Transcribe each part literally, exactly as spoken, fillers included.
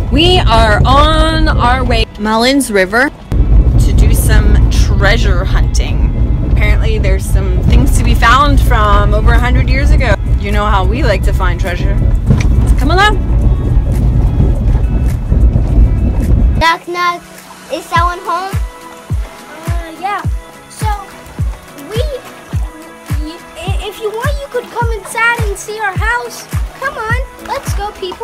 We are on our way to Mullins River to do some treasure hunting. Apparently there's some things to be found from over a hundred years ago. You know how we like to find treasure. Come along. Knock knock. Is someone home? Uh, yeah. So, we, if you want, you could come inside and see our house. Come on, let's go, people.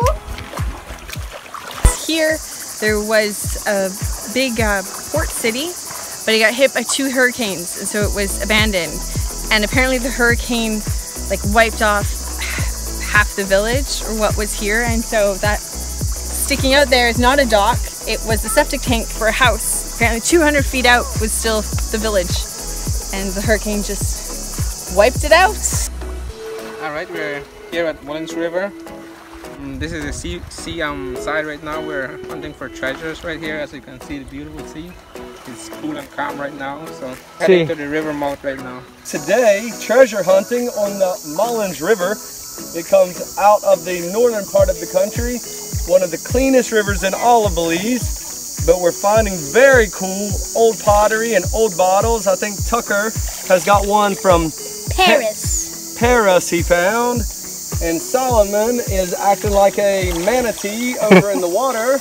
Here, there was a big uh, port city, but it got hit by two hurricanes, and so it was abandoned. And apparently the hurricane like wiped off half the village, or what was here, and so that sticking out there is not a dock, it was a septic tank for a house. Apparently two hundred feet out was still the village, and the hurricane just wiped it out. Alright, we're here at Mullins River. Um, this is the sea, sea um, side right now. We're hunting for treasures right here. As you can see, the beautiful sea. It's cool and calm right now, so heading to the river mouth right now. Today, treasure hunting on the Mullins River. It comes out of the northern part of the country, one of the cleanest rivers in all of Belize, but we're finding very cool old pottery and old bottles. I think Tucker has got one from Paris. Pa Paris he found, and Solomon is acting like a manatee over in the water,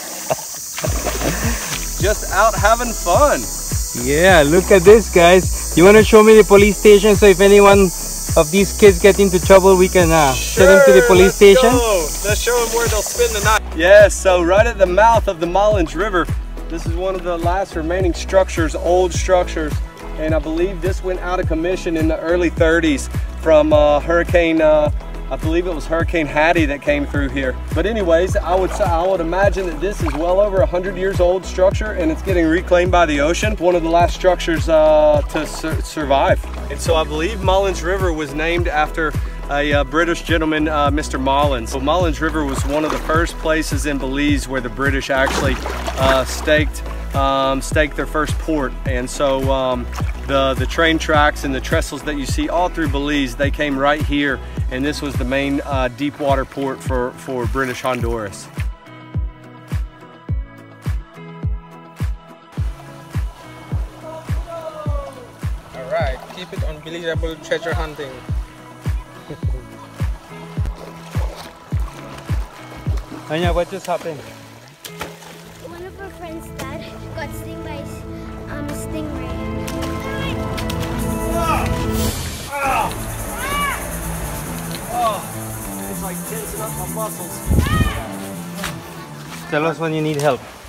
just out having fun. Yeah, look at this, guys. You want to show me the police station, so if anyone of these kids get into trouble, we can uh, sure, send them to the police let's station? Go. Let's show them where they'll spend the night. Yes, so right at the mouth of the Mullins River, this is one of the last remaining structures, old structures, and I believe this went out of commission in the early thirties from uh, Hurricane, uh, I believe it was Hurricane Hattie that came through here. But anyways, I would say, I would imagine that this is well over a hundred years old structure, and it's getting reclaimed by the ocean. One of the last structures uh, to sur survive. And so I believe Mullins River was named after a uh, British gentleman, uh, Mister Mullins. So Mullins River was one of the first places in Belize where the British actually uh, staked Um, staked their first port, and so um, the the train tracks and the trestles that you see all through Belize, they came right here, and this was the main uh, deep water port for for British Honduras. All right, keep it unbelievable treasure hunting. Anya, what just happened? One of our friends' dad got stung by um, a stingray. Ah! Oh, it's like tensing up my muscles. Tell us when you need help.